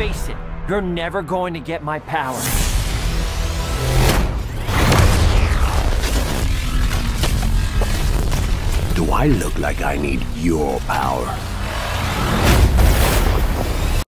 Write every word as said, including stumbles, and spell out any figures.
Face it, you're never going to get my power. Do I look like I need your power?